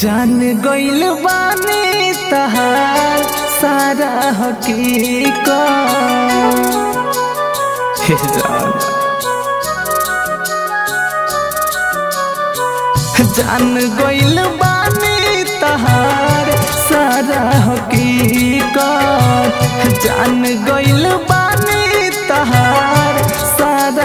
जान गइल बानी तहार सारा हकीकत। जान गइल बानी तहार सारा हकीकत। जान गइल बानी तहार सारा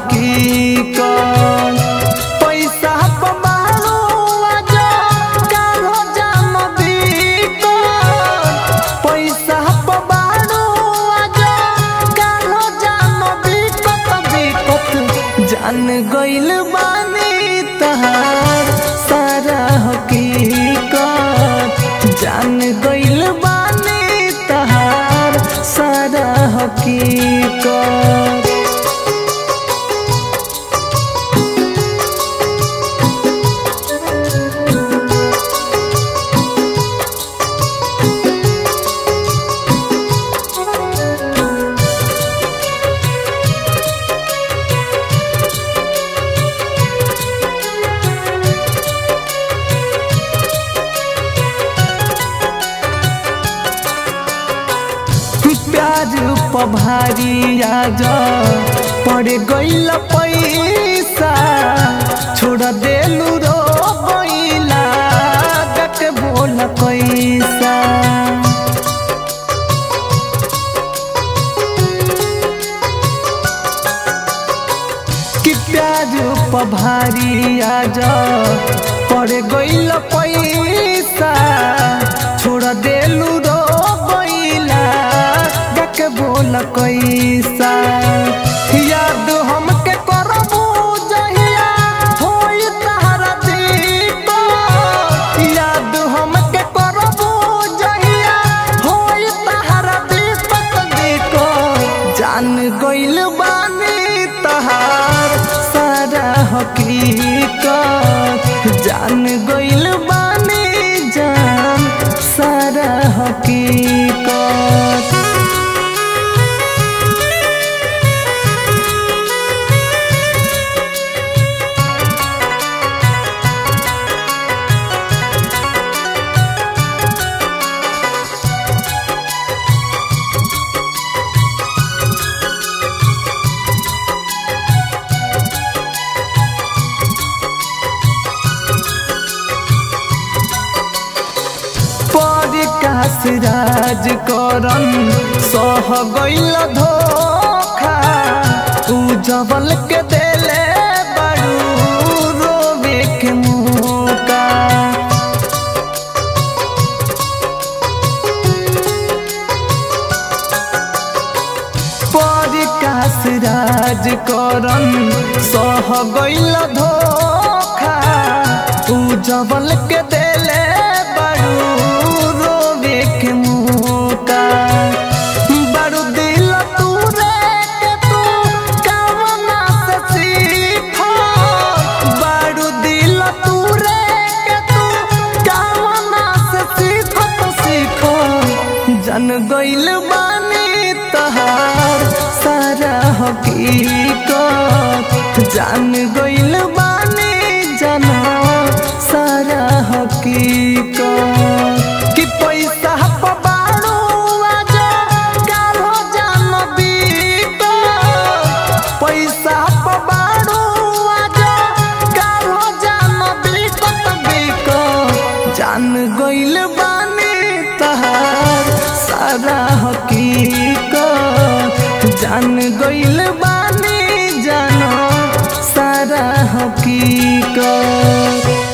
हकीकत। पैसा पमाड़ो आजा कालो जान बिकत। पैसा पमाड़ो आजा कालो जान बिकत। जान गइल बानी तहार सारा हकीकत। जान गइल बानी तहार सारा हकीकत। प्याज पभारी आजा पड़ गइल पैसा। छोड़ देलू रो गइला गट बोल कैसा। कि प्याज पभारी आजा पड़ गइल पैसा। छोड़ देलू रो बोल कैसा। याद हमके करबू जहिया होई तहरा दीपक। याद हमके करबू जहिया होई तहरा दीपक। जान गइल बानी तहार सारा हकीकत। जान गइल बानी जान सारा हकीकत। राज करन सह गइल धोखा। उजवल के देले बड़ू रोवे के मौका। प्रकाश राज करन सह गइल धोखा। उजवल के देले जान गइल बानी तहार सारा हकीकत। जान गइल बानी जाना सारा हकीकत। कि पैसा पबाड़ो आजा कालो जान बिकत। पैसा पबाड़ो आजा कालो जान बिकत। जान गइल बानी तहार सारा हकीकत। जान गइल बानी जानो सारा हकीकत।